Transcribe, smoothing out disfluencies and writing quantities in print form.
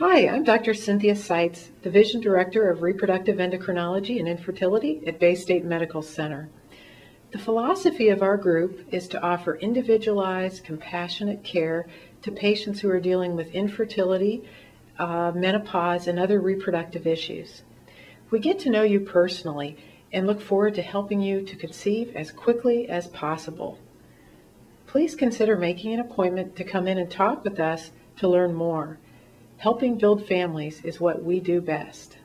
Hi, I'm Dr. Cynthia Seitz, Division Director of Reproductive Endocrinology and Infertility at Baystate Medical Center. The philosophy of our group is to offer individualized, compassionate care to patients who are dealing with infertility, menopause, and other reproductive issues. We get to know you personally and look forward to helping you to conceive as quickly as possible. Please consider making an appointment to come in and talk with us to learn more. Helping build families is what we do best.